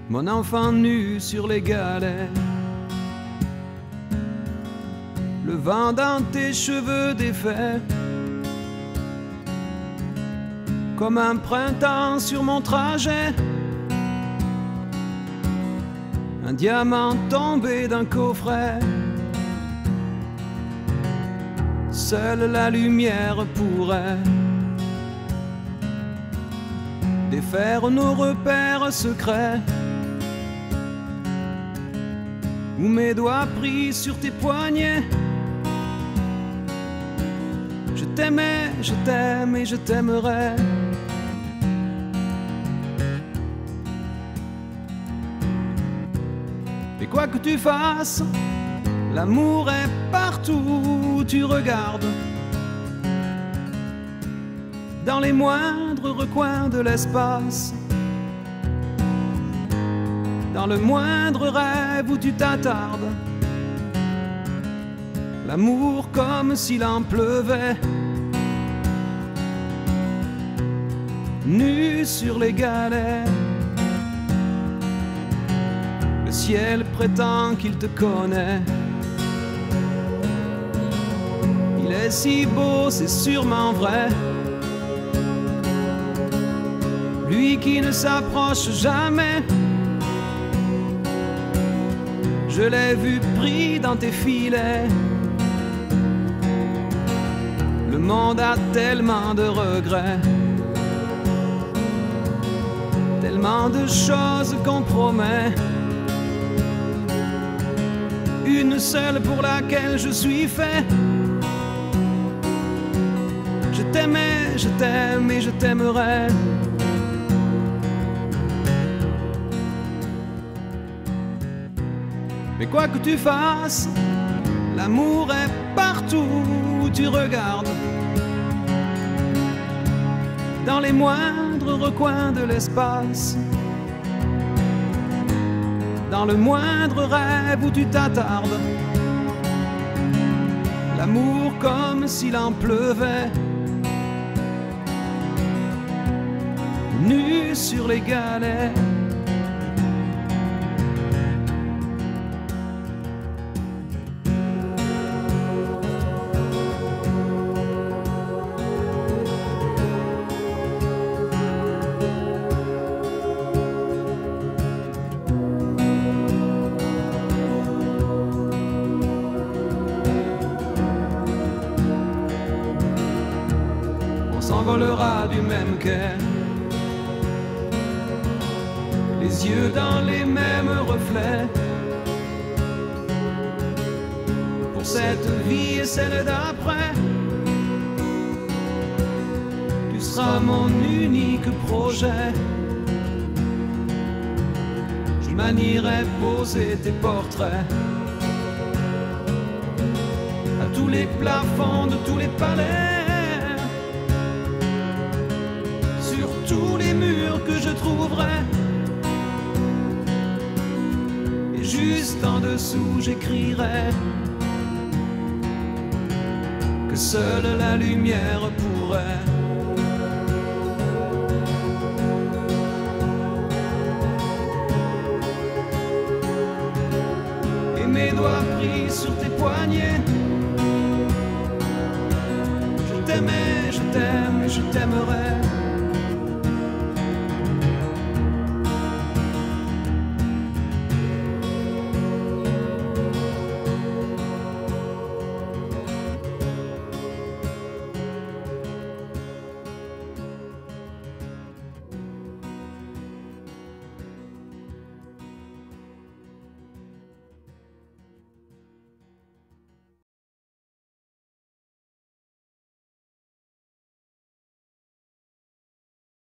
mon enfant nu sur les galets. Le vent dans tes cheveux défaits, comme un printemps sur mon trajet. Un diamant tombé d'un coffret. Seule la lumière pourrait défaire nos repères secrets. Où mes doigts pris sur tes poignets. Je t'aimais, je t'aime et je t'aimerai. Mais quoi que tu fasses, l'amour est partout où tu regardes. Dans les moindres recoins de l'espace. Dans le moindre rêve où tu t'attardes. L'amour comme s'il en pleuvait. Nu sur les galets. Le ciel prétend qu'il te connaît. Il est si beau, c'est sûrement vrai. Lui qui ne s'approche jamais. Je l'ai vu pris dans tes filets. Le monde a tellement de regrets. Tellement de choses qu'on promet. Une seule pour laquelle je suis fait. Je t'aimais, je t'aime et je t'aimerai. Mais quoi que tu fasses, l'amour est partout où tu regardes. Dans les moindres recoins de l'espace. Dans le moindre rêve où tu t'attardes. L'amour comme s'il en pleuvait. Nu sur les galets. S'envolera du même quai, les yeux dans les mêmes reflets. Pour cette vie et celle d'après, tu seras mon unique projet. Je manierai poser tes portraits à tous les plafonds de tous les palais. Tous les murs que je trouverai. Et juste en dessous j'écrirai que seule la lumière pourrait et mes doigts pris sur tes poignets. Je t'aimais, je t'aime et je t'aimerai.